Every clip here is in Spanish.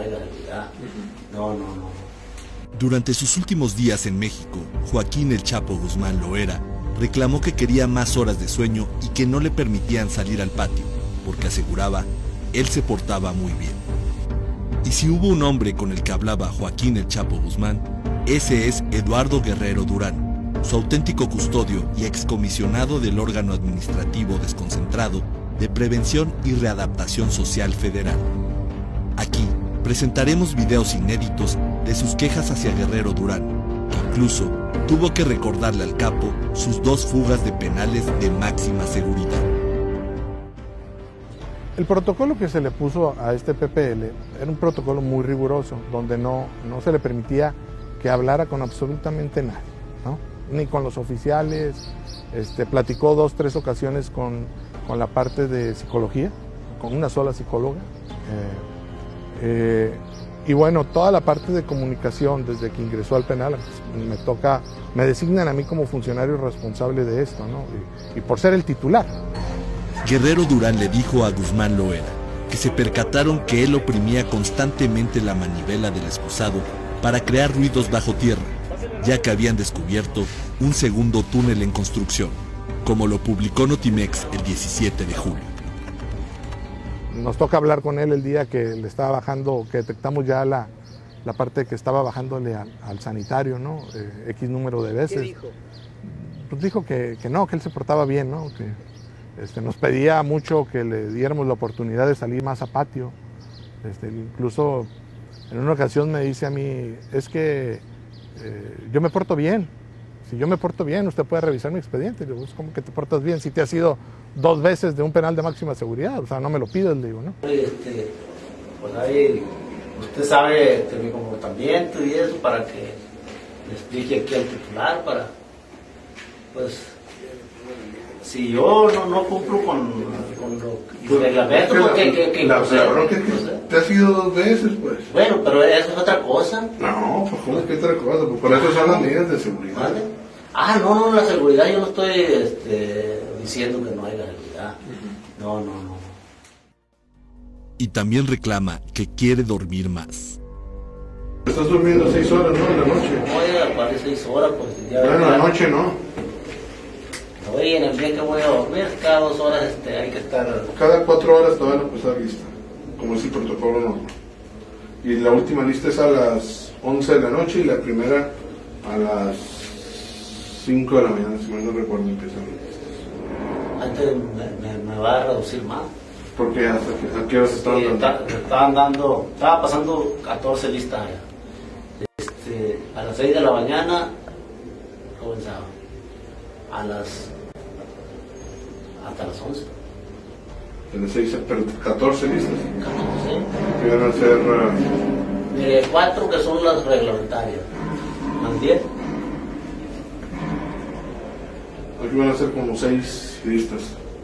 haya realidad. No, no, no. Durante sus últimos días en México, Joaquín El Chapo Guzmán Loera reclamó que quería más horas de sueño y que no le permitían salir al patio, porque aseguraba, él se portaba muy bien. Y si hubo un hombre con el que hablaba Joaquín El Chapo Guzmán, ese es Eduardo Guerrero Durán, su auténtico custodio y excomisionado del órgano administrativo desconcentrado de Prevención y Readaptación Social Federal. Aquí presentaremos videos inéditos de sus quejas hacia Guerrero Durán, que incluso tuvo que recordarle al capo sus 2 fugas de penales de máxima seguridad. El protocolo que se le puso a este PPL era un protocolo muy riguroso, donde no se le permitía que hablara con absolutamente nadie, ¿no? Ni con los oficiales. Platicó 2, 3 ocasiones con la parte de psicología, con una sola psicóloga. Y bueno, toda la parte de comunicación desde que ingresó al penal, pues, me designan a mí como funcionario responsable de esto, ¿no? Y por ser el titular. Guerrero Durán le dijo a Guzmán Loera que se percataron que él oprimía constantemente la manivela del esposado para crear ruidos bajo tierra, ya que habían descubierto un segundo túnel en construcción, como lo publicó Notimex el 17 de julio. Nos toca hablar con él el día que le estaba bajando, que detectamos ya la parte que estaba bajándole al sanitario, ¿no? X número de veces. ¿Qué dijo? Pues dijo que no, que él se portaba bien, ¿no? Que nos pedía mucho que le diéramos la oportunidad de salir más a patio. Incluso en una ocasión me dice a mí, es que yo me porto bien. Si yo me porto bien, usted puede revisar mi expediente. Le digo, ¿cómo que te portas bien si te has ido 2 veces de un penal de máxima seguridad? O sea, no me lo pides, le digo, ¿no? Pues ahí usted sabe mi comportamiento y eso para que le explique aquí al titular, pues, si yo no cumplo con los reglamentos, que te has ido 2 veces, pues. Bueno, pero eso es otra cosa. No, pues ¿cómo es que otra cosa? Pues por eso son las medidas de seguridad. ¿Vale? No, la seguridad, yo no estoy diciendo que no haya seguridad. No. Y también reclama que quiere dormir más. Estás durmiendo 6 horas, ¿no? En la noche. No, ya 6 horas, pues. Ya en la noche no. Oye, en el día que voy a dormir, cada 2 horas hay que estar... Cada 4 horas te van a pasar lista, como es el protocolo normal. Y la última lista es a las 11 de la noche y la primera a las 5 de la mañana, si mal no recuerdo, empiezan las listas. Antes me va a reducir más. ¿Por qué? ¿A qué horas estaban dando? Estaba pasando 14 listas ya. A las 6 de la mañana comenzaba. Hasta las 11. De las 6, pero 14 listas. 14. Que van a ser... 4 que son las reglamentarias. ¿Más 10? Aquí van a ser como 6 listas.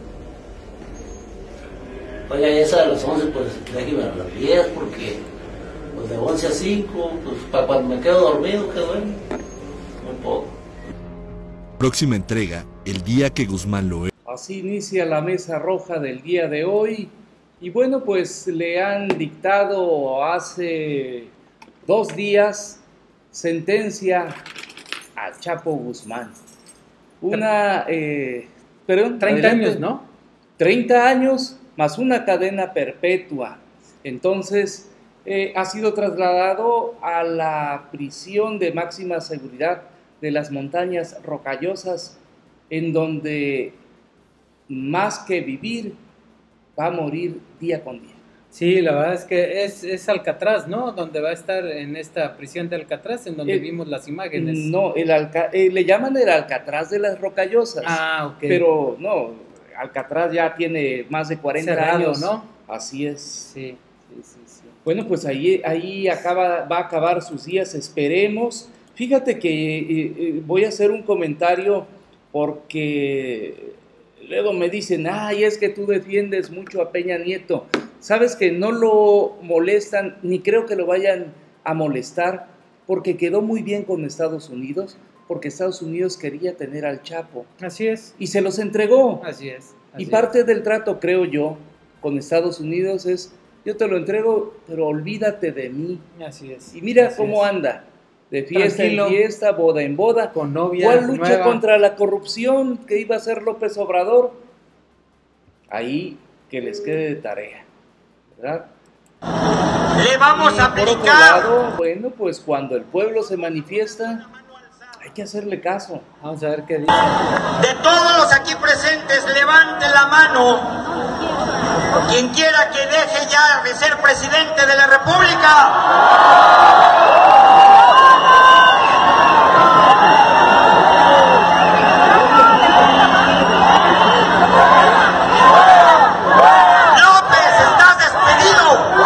Oye, esa de las 11, pues déjeme a las 10, porque pues de 11 a 5, pues para cuando me quedo dormido, que duermo. Muy poco. Próxima entrega, el día que Guzmán Loera. Así inicia la mesa roja del día de hoy. Y bueno, pues le han dictado hace 2 días sentencia a Chapo Guzmán. 30 años, ¿no? 30 años más una cadena perpetua. Entonces, ha sido trasladado a la prisión de máxima seguridad de las montañas rocallosas, en donde más que vivir, va a morir día con día. Sí, la verdad es que es Alcatraz, ¿no? Donde va a estar en esta prisión de Alcatraz, en donde vimos las imágenes. No, le llaman el Alcatraz de las Rocallosas. Ah, ok. Pero no, Alcatraz ya tiene más de 40 cerrado, años. ¿no? Así es. Sí. Bueno, pues ahí va a acabar sus días, esperemos. Fíjate que voy a hacer un comentario porque luego me dicen, ay, es que tú defiendes mucho a Peña Nieto. Sabes que no lo molestan, ni creo que lo vayan a molestar, porque quedó muy bien con Estados Unidos, porque Estados Unidos quería tener al Chapo. Así es. Y se los entregó. Así es. Y parte del trato, creo yo, con Estados Unidos es yo te lo entrego, pero olvídate de mí. Así es. Y mira así cómo es. anda, de fiesta Tranquilo. en fiesta, boda en boda. Con novia ¿Cuál lucha nueva? contra la corrupción que iba a hacer López Obrador? Ahí que les quede de tarea, ¿verdad? Le vamos a Por otro aplicar. lado, bueno, pues cuando el pueblo se manifiesta, hay que hacerle caso. Vamos a ver qué dice. De todos los aquí presentes, levante la mano. Quien quiera que deje ya de ser presidente de la República. López, estás despedido.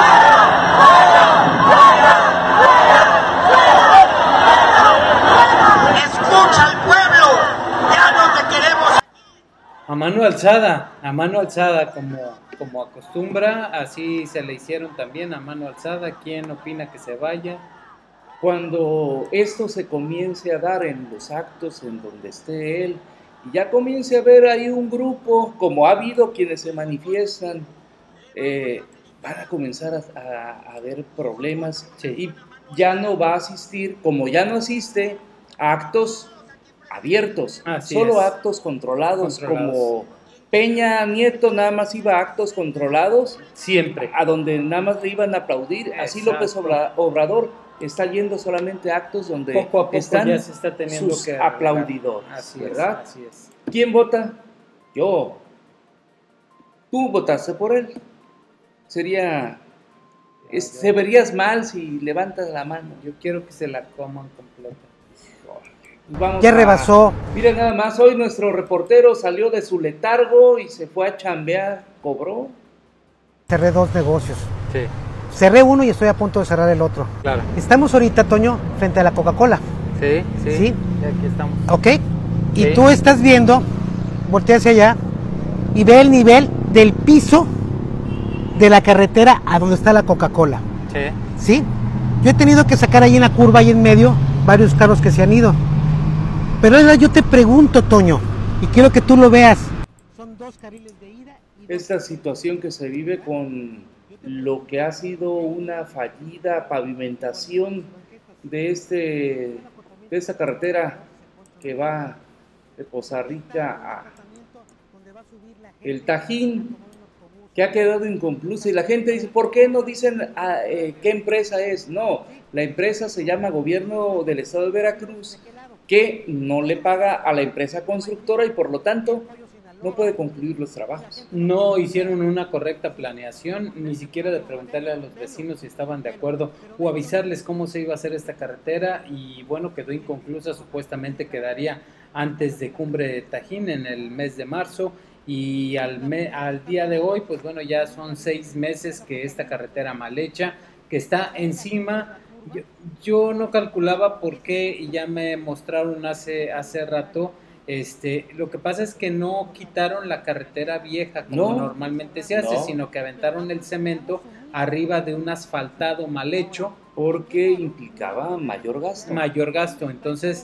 Escucha al pueblo. Ya no te queremos. A mano alzada como acostumbra, así se le hicieron también a mano alzada. ¿Quién opina que se vaya? Cuando esto se comience a dar en los actos en donde esté él, y ya comience a ver ahí un grupo, como ha habido quienes se manifiestan, van a comenzar a haber problemas, Sí. y ya no va a asistir, como ya no asiste, a actos abiertos, Así solo es. actos controlados, Controlados. como Peña Nieto nada más iba a actos controlados, Siempre. a donde nada más le iban a aplaudir. Así Exacto. López Obrador está yendo solamente a actos donde Poco a poco están ya se está teniendo sus que aplaudidores, Así ¿verdad? es, así es. ¿Quién vota? Yo. Tú votaste por él. Se verías mal si levantas la mano. Yo quiero que se la coman completa. Vamos Ya rebasó. Mira nada más, hoy nuestro reportero salió de su letargo y se fue a chambear, cobró. Cerré 2 negocios. Sí, Cerré uno y estoy a punto de cerrar el otro. claro. Estamos ahorita, Toño, frente a la Coca-Cola, Sí, sí. Sí. Y aquí estamos. ¿ok? Y Sí. tú estás viendo, voltea hacia allá y ve el nivel del piso de la carretera a donde está la Coca-Cola, Sí. ¿sí? Yo he tenido que sacar ahí en la curva, ahí en medio, varios carros que se han ido. Pero ahora yo te pregunto, Toño, y quiero que tú lo veas. Son 2 carriles de ida y Esta situación que se vive con lo que ha sido una fallida pavimentación de esta carretera que va de Poza Rica a El Tajín, que ha quedado inconclusa, y la gente dice, ¿por qué no dicen qué empresa es? No, la empresa se llama Gobierno del Estado de Veracruz, que no le paga a la empresa constructora y por lo tanto no puede concluir los trabajos. No hicieron una correcta planeación, ni siquiera de preguntarle a los vecinos si estaban de acuerdo o avisarles cómo se iba a hacer esta carretera, y bueno, quedó inconclusa, supuestamente quedaría antes de Cumbre de Tajín en el mes de marzo, y al día de hoy, pues bueno, ya son 6 meses que esta carretera mal hecha, que está encima. Yo no calculaba por qué, y ya me mostraron hace rato. Lo que pasa es que no quitaron la carretera vieja como No, normalmente se hace, no. sino que aventaron el cemento arriba de un asfaltado mal hecho, Porque implicaba mayor gasto. mayor gasto. Entonces,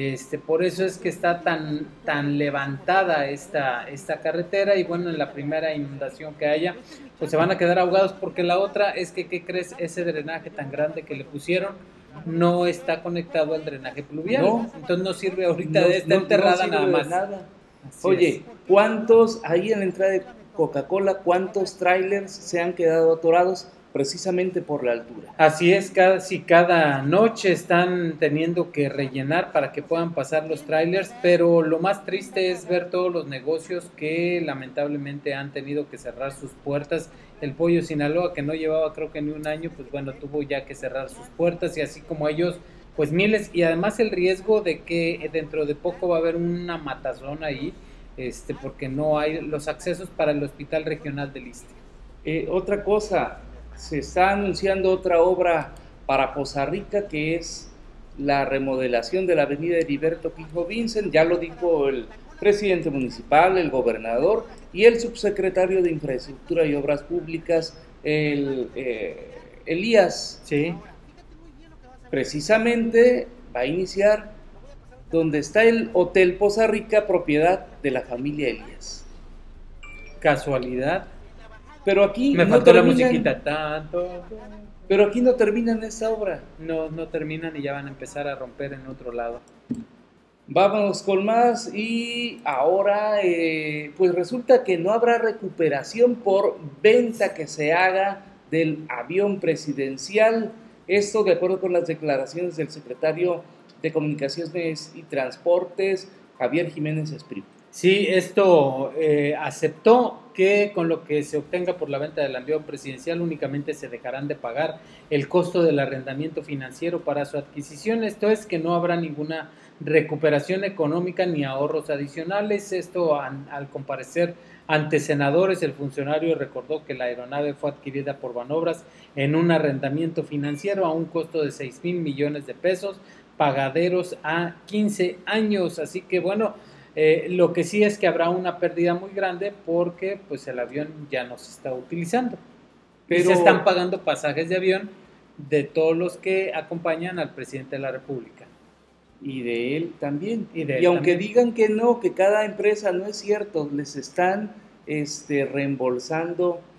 por eso es que está tan levantada esta carretera, y bueno, en la primera inundación que haya, pues se van a quedar ahogados, porque la otra es que, ¿qué crees? Ese drenaje tan grande que le pusieron no está conectado al drenaje pluvial. No. Entonces no sirve ahorita, No- está no- enterrada no sirve nada de más. nada. Así Oye, es. ¿cuántos, ahí en la entrada de Coca-Cola, cuántos trailers se han quedado atorados precisamente por la altura? Así es, casi cada noche están teniendo que rellenar para que puedan pasar los trailers, pero lo más triste es ver todos los negocios que lamentablemente han tenido que cerrar sus puertas. El Pollo Sinaloa, que no llevaba creo que ni un año, pues bueno, tuvo ya que cerrar sus puertas, y así como ellos, pues miles, y además el riesgo de que dentro de poco va a haber una matazón ahí, porque no hay los accesos para el Hospital Regional del Iste. Otra cosa, se está anunciando otra obra para Poza Rica, que es la remodelación de la avenida Heriberto Quijo Vincent. Ya lo dijo el presidente municipal, el gobernador y el subsecretario de Infraestructura y Obras Públicas, Elías. Sí. Precisamente va a iniciar donde está el Hotel Poza Rica, propiedad de la familia Elías. Casualidad. Pero aquí Me no faltó la terminan, musiquita. Tanto. pero aquí no terminan esta obra. No terminan y ya van a empezar a romper en otro lado. Vámonos con más y ahora pues resulta que no habrá recuperación por venta que se haga del avión presidencial. Esto de acuerdo con las declaraciones del secretario de Comunicaciones y Transportes, Javier Jiménez Espriu. Sí, esto aceptó que con lo que se obtenga por la venta del avión presidencial únicamente se dejarán de pagar el costo del arrendamiento financiero para su adquisición. Esto es que no habrá ninguna recuperación económica ni ahorros adicionales. Esto al comparecer ante senadores, el funcionario recordó que la aeronave fue adquirida por Banobras en un arrendamiento financiero a un costo de 6,000 millones de pesos, pagaderos a 15 años. Así que bueno, lo que sí es que habrá una pérdida muy grande porque pues el avión ya no se está utilizando. Pero se están pagando pasajes de avión de todos los que acompañan al presidente de la República. Y de él también. Y aunque también digan que no, que cada empresa, no es cierto, les están reembolsando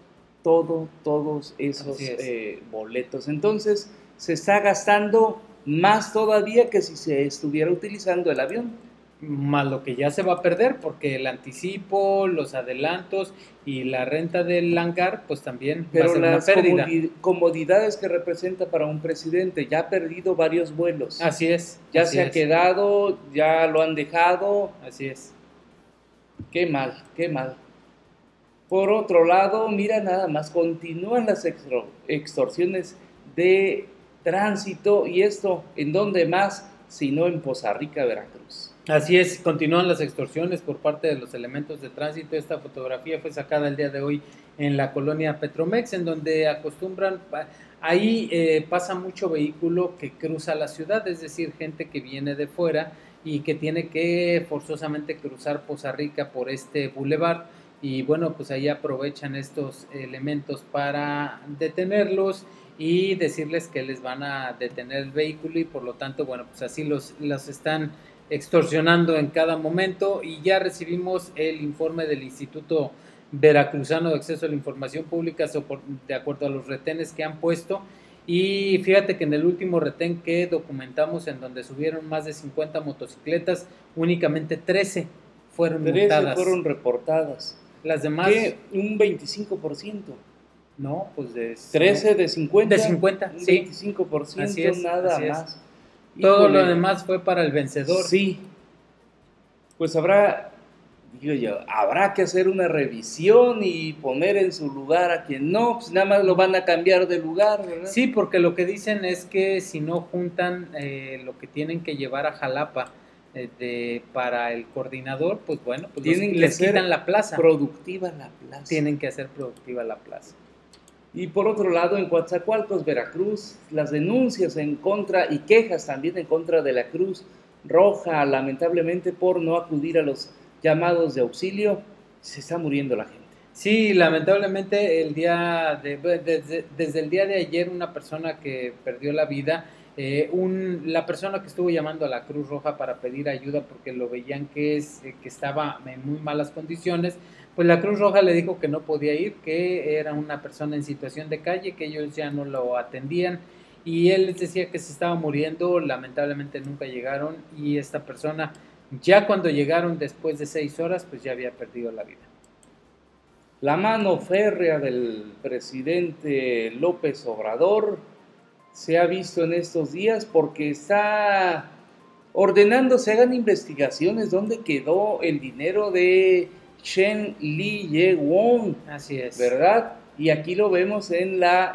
todos esos boletos. Entonces, se está gastando más todavía que si se estuviera utilizando el avión. Más lo que ya se va a perder, porque el anticipo, los adelantos y la renta del hangar, pues también va a ser una pérdida. Pero las comodidades que representa para un presidente, ya ha perdido varios vuelos. Así es. Ya se ha quedado, ya lo han dejado. Así es. Qué mal, qué mal. Por otro lado, mira nada más, continúan las extorsiones de tránsito, y esto, ¿en dónde más? Sino en Poza Rica, Veracruz. Así es, continúan las extorsiones por parte de los elementos de tránsito. Esta fotografía fue sacada el día de hoy en la colonia Petromex, en donde acostumbran, ahí pasa mucho vehículo que cruza la ciudad, es decir, gente que viene de fuera y que tiene que forzosamente cruzar Poza Rica por este bulevar, y bueno, pues ahí aprovechan estos elementos para detenerlos y decirles que les van a detener el vehículo, y por lo tanto, bueno, pues así los están extorsionando en cada momento. Y ya recibimos el informe del Instituto Veracruzano de Acceso a la Información Pública de acuerdo a los retenes que han puesto, y fíjate que en el último retén que documentamos, en donde subieron más de 50 motocicletas, únicamente 13 fueron multadas. Fueron reportadas. Las demás... ¿Qué? Un 25%. No, pues de... 13 de 50. De 50, un sí. 25%, así es, nada así es. más. Todo Híjole. lo demás fue para el vencedor. Sí. Pues habrá que hacer una revisión y poner en su lugar a quien no, pues nada más lo van a cambiar de lugar, ¿verdad? Sí, porque lo que dicen es que si no juntan lo que tienen que llevar a Jalapa para el coordinador, pues bueno, pues les quitan la plaza. Productiva la plaza. Tienen que hacer productiva la plaza. Y por otro lado, en Coatzacoalcos, Veracruz, las denuncias en contra y quejas también en contra de la Cruz Roja, lamentablemente por no acudir a los llamados de auxilio, se está muriendo la gente. Sí, lamentablemente desde el día de ayer una persona que perdió la vida, la persona que estuvo llamando a la Cruz Roja para pedir ayuda porque lo veían que estaba en muy malas condiciones, pues la Cruz Roja le dijo que no podía ir, que era una persona en situación de calle, que ellos ya no lo atendían, y él les decía que se estaba muriendo. Lamentablemente nunca llegaron, y esta persona, ya cuando llegaron después de 6 horas, pues ya había perdido la vida. La mano férrea del presidente López Obrador se ha visto en estos días porque está ordenando se hagan investigaciones dónde quedó el dinero de Chen Li Ye-won. Así es. ¿Verdad? Y aquí lo vemos en la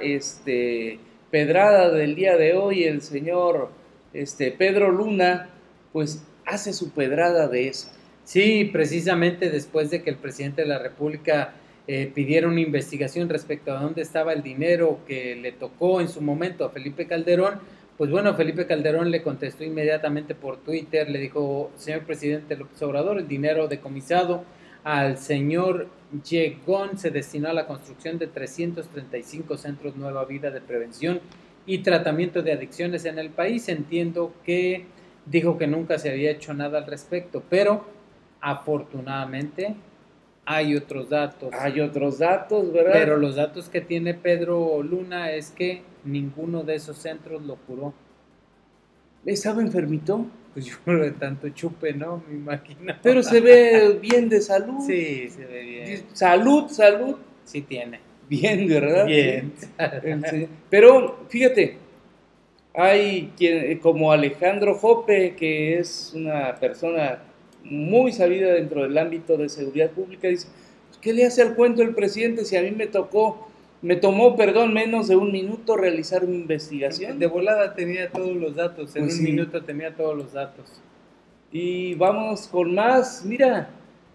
pedrada del día de hoy. El señor Pedro Luna, pues hace su pedrada de eso. Sí, precisamente después de que el presidente de la República pidiera una investigación respecto a dónde estaba el dinero que le tocó en su momento a Felipe Calderón, pues bueno, Felipe Calderón le contestó inmediatamente por Twitter, le dijo: señor presidente López Obrador, el dinero decomisado al señor Ye-won se destinó a la construcción de 335 centros Nueva Vida de prevención y tratamiento de adicciones en el país. Entiendo que dijo que nunca se había hecho nada al respecto, pero afortunadamente Hay otros datos. Hay otros datos, ¿verdad? Pero los datos que tiene Pedro Luna es que ninguno de esos centros lo curó. ¿Estaba enfermito? Pues yo creo de tanto chupe, ¿no? Me imagino. Pero se ve bien de salud. Sí, se ve bien. Salud. Sí tiene. Bien, ¿verdad? Bien. Sí. Pero fíjate, hay quien, como Alejandro Jope, que es una persona muy sabida dentro del ámbito de seguridad pública, dice, ¿qué le hace al cuento el presidente si a mí me tomó menos de un minuto realizar una investigación? De volada tenía todos los datos, en Pues un sí. minuto tenía todos los datos. Y vamos con más, mira,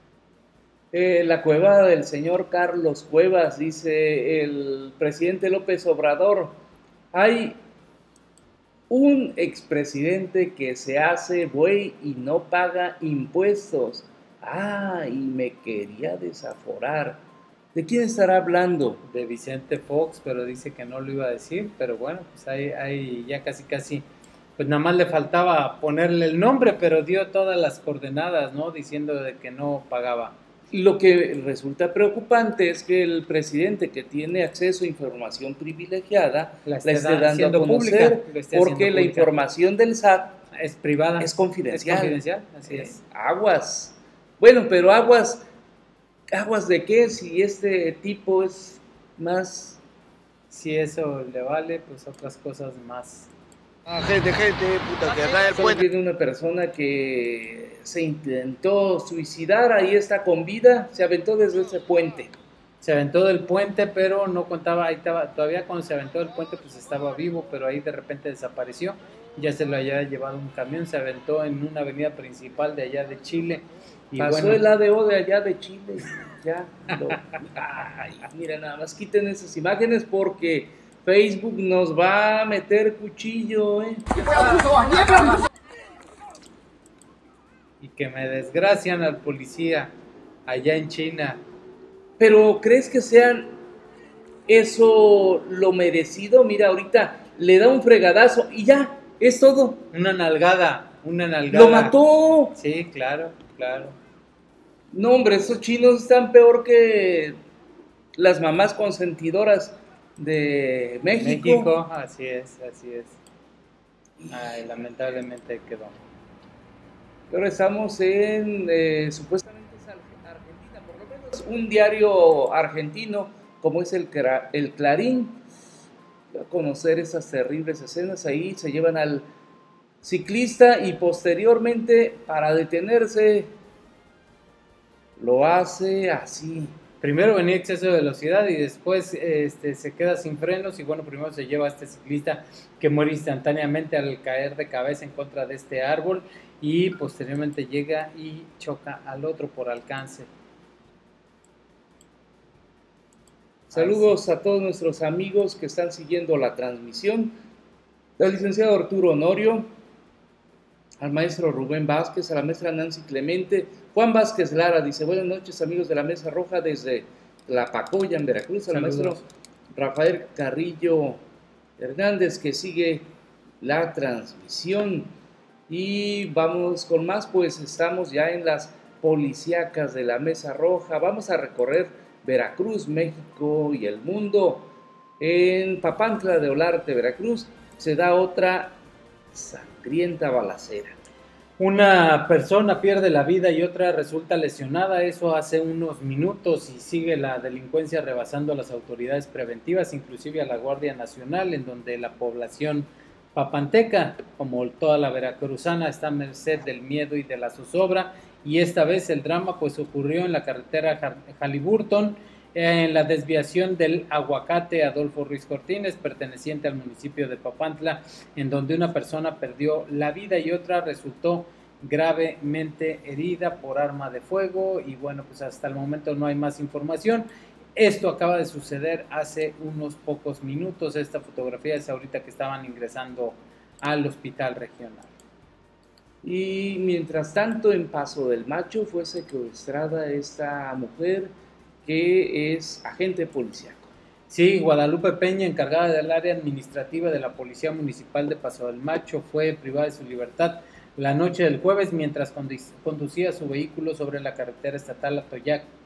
la cueva del señor Carlos Cuevas, dice el presidente López Obrador, hay un expresidente que se hace buey y no paga impuestos. Ah, y me quería desaforar. ¿De quién estará hablando? De Vicente Fox, pero dice que no lo iba a decir, pero bueno, pues ahí ya casi, pues nada más le faltaba ponerle el nombre, pero dio todas las coordenadas, ¿no? Diciendo de que no pagaba. Lo que resulta preocupante es que el presidente, que tiene acceso a información privilegiada, la esté dando a conocer, porque la información del SAT es privada, es confidencial. Es confidencial, así es. Aguas. Bueno, pero aguas de qué, si este tipo es más... Si eso le vale, pues otras cosas más. Gente, puta, que raya el puente. Viene una persona que se intentó suicidar, ahí está con vida, se aventó desde ese puente. Se aventó del puente, pero no contaba, ahí estaba, todavía cuando se aventó del puente pues estaba vivo, pero ahí de repente desapareció, ya se lo había llevado un camión, se aventó en una avenida principal de allá de Chile. Y pasó bueno, el ADO de allá de Chile, ya. Ay, mira, nada más quiten esas imágenes porque Facebook nos va a meter cuchillo, Y que me desgracian al policía allá en China. Pero ¿crees que sean eso lo merecido? Mira, ahorita le da un fregadazo y ya, es todo. Una nalgada. ¡Lo mató! Sí, claro. No, hombre, esos chinos están peor que las mamás consentidoras de México. Así es. Ay, lamentablemente quedó. Pero estamos en, supuestamente es Argentina, por lo menos un diario argentino, como es el Clarín, va a conocer esas terribles escenas. Ahí se llevan al ciclista y posteriormente, para detenerse, lo hace así. Primero venía exceso de velocidad y después se queda sin frenos y bueno, primero se lleva a este ciclista que muere instantáneamente al caer de cabeza en contra de este árbol y posteriormente llega y choca al otro por alcance. Saludos a todos nuestros amigos que están siguiendo la transmisión, al licenciado Arturo Honorio, al maestro Rubén Vázquez, a la maestra Nancy Clemente. Juan Vázquez Lara dice, buenas noches amigos de la Mesa Roja desde Tlapacoya en Veracruz, al maestro Rafael Carrillo Hernández que sigue la transmisión. Y vamos con más, pues estamos ya en las policíacas de la Mesa Roja. Vamos a recorrer Veracruz, México y el mundo. En Papantla de Olarte, Veracruz, se da otra sangrienta balacera. Una persona pierde la vida y otra resulta lesionada, eso hace unos minutos, y sigue la delincuencia rebasando a las autoridades preventivas, inclusive a la Guardia Nacional, en donde la población papanteca, como toda la veracruzana, está a merced del miedo y de la zozobra. Y esta vez el drama pues ocurrió en la carretera Haliburton, en la desviación del Aguacate Adolfo Ruiz Cortines, perteneciente al municipio de Papantla, en donde una persona perdió la vida y otra resultó gravemente herida por arma de fuego. Y bueno, pues hasta el momento no hay más información. Esto acaba de suceder hace unos pocos minutos. Esta fotografía es ahorita que estaban ingresando al hospital regional. Y mientras tanto, en Paso del Macho fue secuestrada esta mujer que es agente policiaco. Sí, Guadalupe Peña, encargada del área administrativa de la Policía Municipal de Paso del Macho, fue privada de su libertad la noche del jueves mientras conducía su vehículo sobre la carretera estatal Atoyac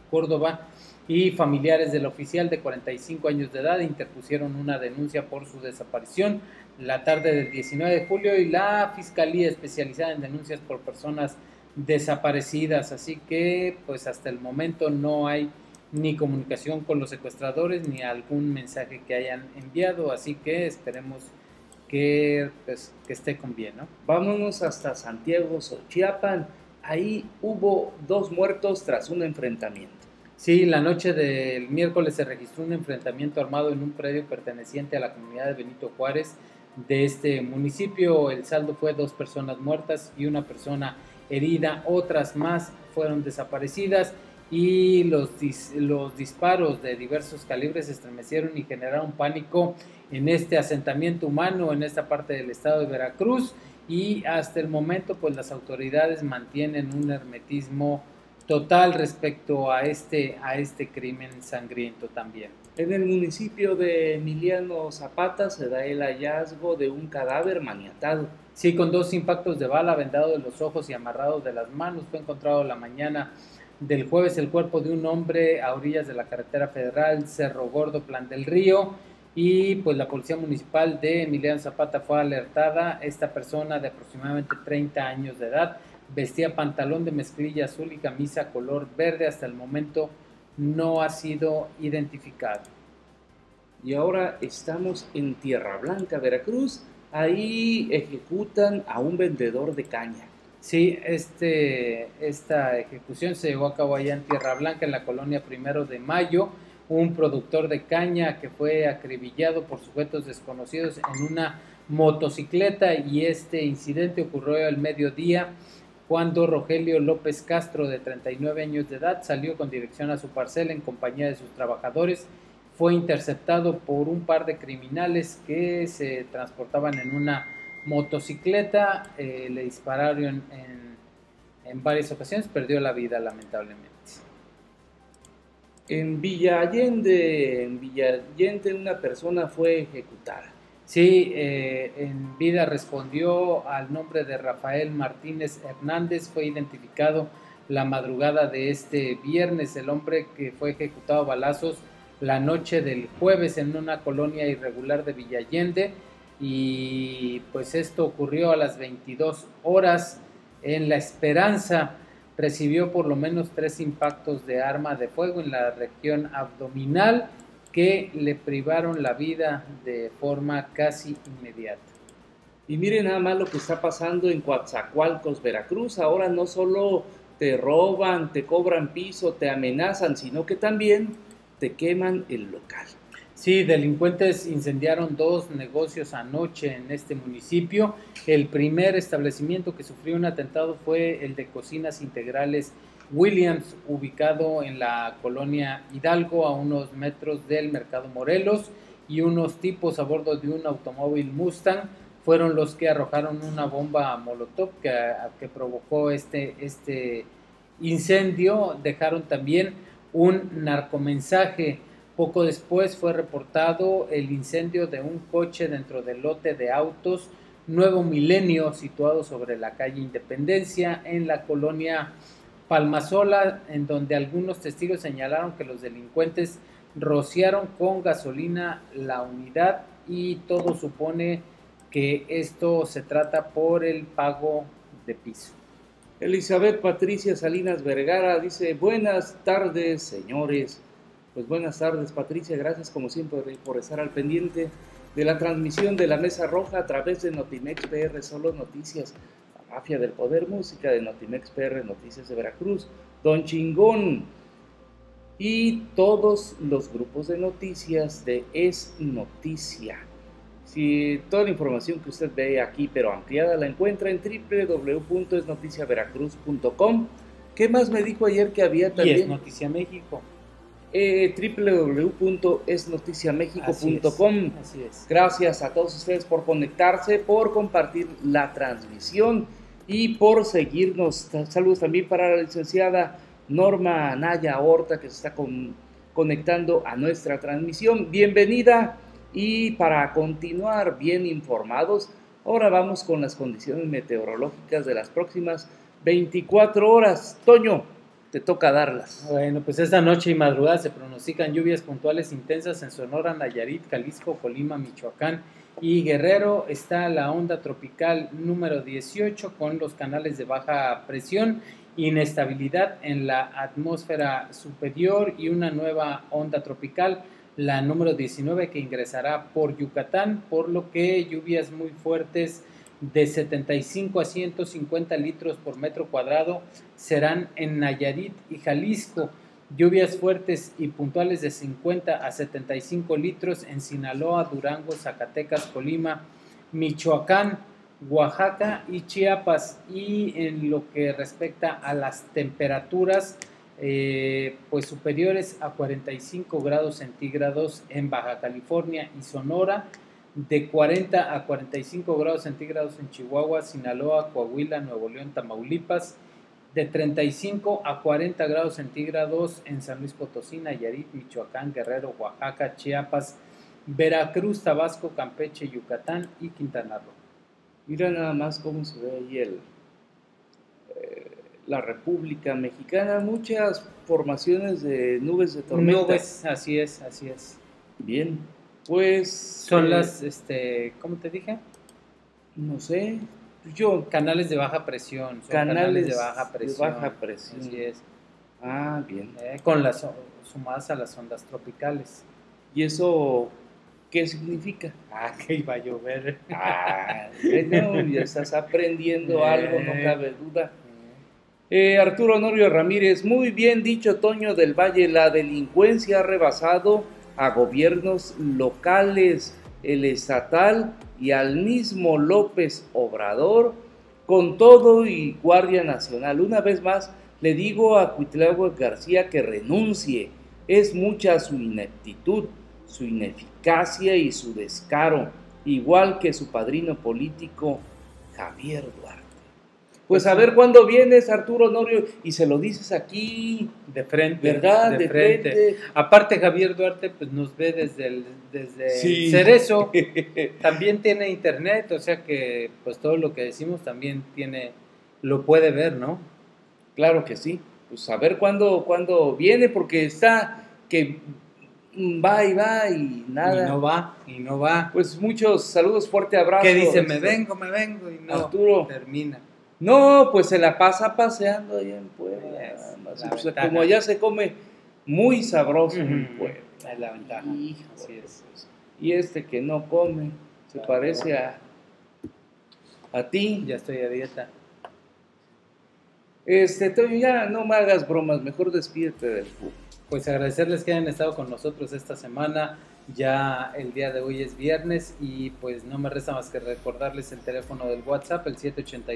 Córdoba, y familiares del oficial de 45 años de edad interpusieron una denuncia por su desaparición la tarde del 19 de julio y la Fiscalía especializada en denuncias por personas desaparecidas. Así que pues hasta el momento no hay ni comunicación con los secuestradores ni algún mensaje que hayan enviado, así que esperemos que, pues, que esté con bien, ¿no? Vámonos hasta Santiago, Xochiapan. Ahí hubo 2 muertos tras un enfrentamiento. Sí, la noche del miércoles se registró un enfrentamiento armado en un predio perteneciente a la comunidad de Benito Juárez de este municipio. El saldo fue 2 personas muertas y 1 persona herida, otras más fueron desaparecidas y los disparos de diversos calibres estremecieron y generaron pánico en este asentamiento humano en esta parte del estado de Veracruz, y hasta el momento pues las autoridades mantienen un hermetismo total respecto a este crimen sangriento también. En el municipio de Emiliano Zapata se da el hallazgo de un cadáver maniatado. Sí, con 2 impactos de bala, vendado de los ojos y amarrado de las manos. Fue encontrado la mañana del jueves el cuerpo de un hombre a orillas de la carretera federal Cerro Gordo, Plan del Río, y pues la policía municipal de Emiliano Zapata fue alertada. Esta persona de aproximadamente 30 años de edad vestía pantalón de mezclilla azul y camisa color verde. Hasta el momento no ha sido identificado. Y ahora estamos en Tierra Blanca, Veracruz. Ahí ejecutan a un vendedor de caña. Sí, esta ejecución se llevó a cabo allá en Tierra Blanca, en la colonia 1 de Mayo. Un productor de caña que fue acribillado por sujetos desconocidos en una motocicleta, y este incidente ocurrió al mediodía cuando Rogelio López Castro, de 39 años de edad, salió con dirección a su parcela en compañía de sus trabajadores. Fue interceptado por un par de criminales que se transportaban en una motocicleta, le dispararon en varias ocasiones, perdió la vida lamentablemente. En Villa Allende una persona fue ejecutada. Sí, en vida respondió al nombre de Rafael Martínez Hernández. Fue identificado la madrugada de este viernes. El hombre que fue ejecutado a balazos la noche del jueves en una colonia irregular de Villa Allende, y pues esto ocurrió a las 22 horas en La Esperanza. Recibió por lo menos 3 impactos de arma de fuego en la región abdominal que le privaron la vida de forma casi inmediata. Y miren nada más lo que está pasando en Coatzacoalcos, Veracruz. Ahora no solo te roban, te cobran piso, te amenazan, sino que también te queman el local. Sí, delincuentes incendiaron 2 negocios anoche en este municipio. El primer establecimiento que sufrió un atentado fue el de Cocinas Integrales Williams, ubicado en la colonia Hidalgo, a unos metros del Mercado Morelos, y unos tipos a bordo de un automóvil Mustang fueron los que arrojaron una bomba molotov que provocó este incendio. Dejaron también un narcomensaje. Poco después fue reportado el incendio de un coche dentro del lote de autos Nuevo Milenio, situado sobre la calle Independencia, en la colonia Palmasola, en donde algunos testigos señalaron que los delincuentes rociaron con gasolina la unidad, y todo supone que esto se trata por el pago de piso. Elizabeth Patricia Salinas Vergara dice: buenas tardes, señores. Pues buenas tardes, Patricia, gracias como siempre por estar al pendiente de la transmisión de la Mesa Roja a través de Notimex PR Solo Noticias, la mafia del poder, música de Notimex PR Noticias de Veracruz, Don Chingón y todos los grupos de noticias de Es Noticia. Si toda la información que usted ve aquí, pero ampliada, la encuentra en www.esnoticiaveracruz.com. ¿Qué más me dijo ayer que había también? Y Es Noticia México. www.esnoticiamexico.com. Así es. Gracias a todos ustedes por conectarse, por compartir la transmisión y por seguirnos. Saludos también para la licenciada Norma Anaya Horta, que se está conectando a nuestra transmisión. Bienvenida. Y para continuar bien informados, ahora vamos con las condiciones meteorológicas de las próximas 24 horas. Toño, te toca darlas. Bueno, pues esta noche y madrugada se pronostican lluvias puntuales intensas en Sonora, Nayarit, Jalisco, Colima, Michoacán y Guerrero. Está la onda tropical número 18 con los canales de baja presión, inestabilidad en la atmósfera superior y una nueva onda tropical, la número 19, que ingresará por Yucatán, por lo que lluvias muy fuertes de 75 a 150 litros por metro cuadrado serán en Nayarit y Jalisco. Lluvias fuertes y puntuales de 50 a 75 litros en Sinaloa, Durango, Zacatecas, Colima, Michoacán, Oaxaca y Chiapas. Y en lo que respecta a las temperaturas, pues superiores a 45 grados centígrados en Baja California y Sonora, de 40 a 45 grados centígrados en Chihuahua, Sinaloa, Coahuila, Nuevo León, Tamaulipas, de 35 a 40 grados centígrados en San Luis Potosí, Nayarit, Michoacán, Guerrero, Oaxaca, Chiapas, Veracruz, Tabasco, Campeche, Yucatán y Quintana Roo. Mira nada más cómo se ve ahí la República Mexicana, muchas formaciones de nubes de tormenta. Nubes, así es, así es. Bien, pues... Son las, ¿cómo te dije? No sé, canales de baja presión. Son canales de baja presión. De baja presión. Así es. Ah, bien. Con las sumadas a las ondas tropicales. ¿Y eso qué significa? Que iba a llover. Bueno, ya estás aprendiendo algo, no cabe duda. Arturo Honorio Ramírez, muy bien dicho, Toño del Valle, la delincuencia ha rebasado a gobiernos locales, el estatal y al mismo López Obrador, con todo y Guardia Nacional. Una vez más, le digo a Cuitláhuac García que renuncie. Es mucha su ineptitud, su ineficacia y su descaro, igual que su padrino político, Javier Duarte. Pues a ver cuándo vienes, Arturo Honorio, y se lo dices aquí de frente, ¿verdad? De frente. Aparte, Javier Duarte pues nos ve desde sí. Cerezo. También tiene internet, o sea que pues todo lo que decimos también lo puede ver, ¿no? Claro que sí. Pues a ver cuándo viene, porque está que va y nada. Y no va. Pues muchos saludos, fuerte abrazo. Que dice, me vengo, y no Arturo termina. No, pues se la pasa paseando allá en Puebla. Pues, como allá se come muy sabroso en Puebla. Es la ventaja. Así es. Y que no come, se parece a ti. Ya estoy a dieta. Toño, ya no me hagas bromas, mejor despídete del público. Pues agradecerles que hayan estado con nosotros esta semana. Ya el día de hoy es viernes y pues no me resta más que recordarles el teléfono del WhatsApp, el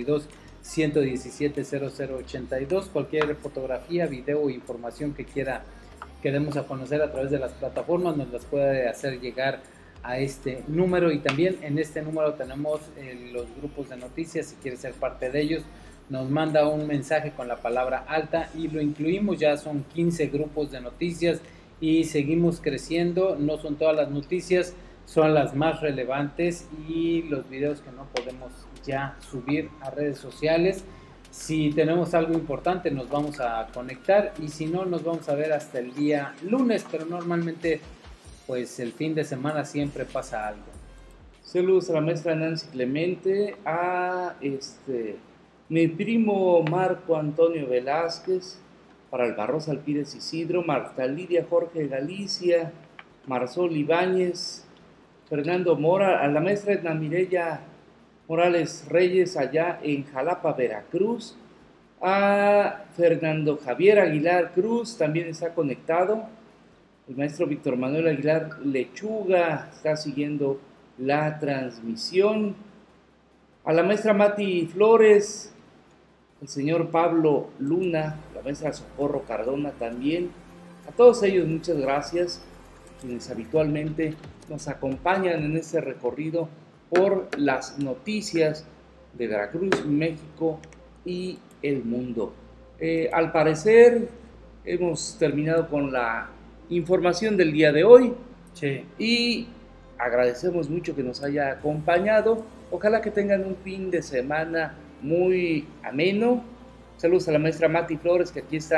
782-117-0082. Cualquier fotografía, video o información que quiera que demos a conocer a través de las plataformas nos las puede hacer llegar a este número, y también en este número tenemos los grupos de noticias. Si quiere ser parte de ellos, nos manda un mensaje con la palabra alta y lo incluimos. Ya son 15 grupos de noticias y seguimos creciendo. No son todas las noticias, son las más relevantes y los videos que no podemos ya subir a redes sociales. Si tenemos algo importante nos vamos a conectar, y si no, nos vamos a ver hasta el día lunes, pero normalmente pues el fin de semana siempre pasa algo. Saludos a la maestra Nancy Clemente, a mi primo Marco Antonio Velázquez, para el Barroso Alpírez Isidro, Marta Lidia Jorge Galicia, Marsol Ibáñez, Fernando Mora, a la maestra Edna Mireya Morales Reyes allá en Jalapa, Veracruz, a Fernando Javier Aguilar Cruz, también está conectado, el maestro Víctor Manuel Aguilar Lechuga está siguiendo la transmisión, a la maestra Mati Flores, el señor Pablo Luna, la maestra Socorro Cardona también. A todos ellos muchas gracias, quienes habitualmente nos acompañan en este recorrido por las noticias de Veracruz, México y el mundo. Al parecer hemos terminado con la información del día de hoy. Sí. Y agradecemos mucho que nos haya acompañado. Ojalá que tengan un fin de semana muy ameno. Saludos a la maestra Mati Flores, que aquí está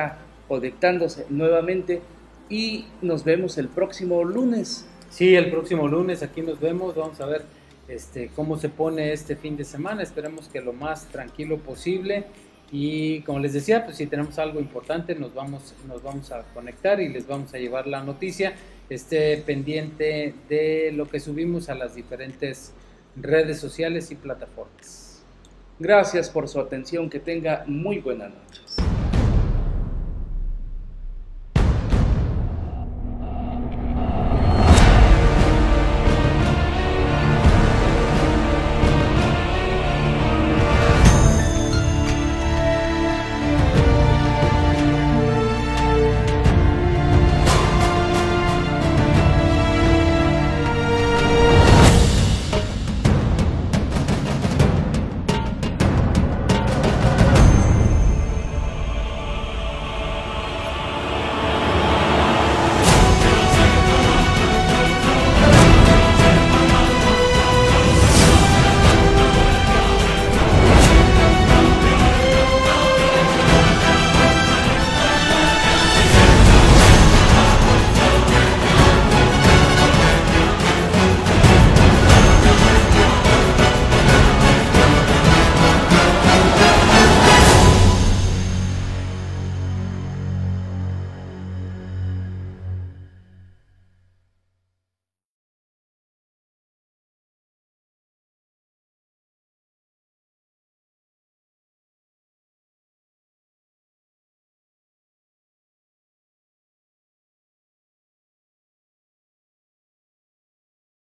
conectándose nuevamente y nos vemos el próximo lunes. Sí, el próximo lunes aquí nos vemos, vamos a ver cómo se pone este fin de semana, esperemos que lo más tranquilo posible y como les decía, pues si tenemos algo importante nos vamos a conectar y les vamos a llevar la noticia. Esté pendiente de lo que subimos a las diferentes redes sociales y plataformas. Gracias por su atención, que tenga muy buenas noches.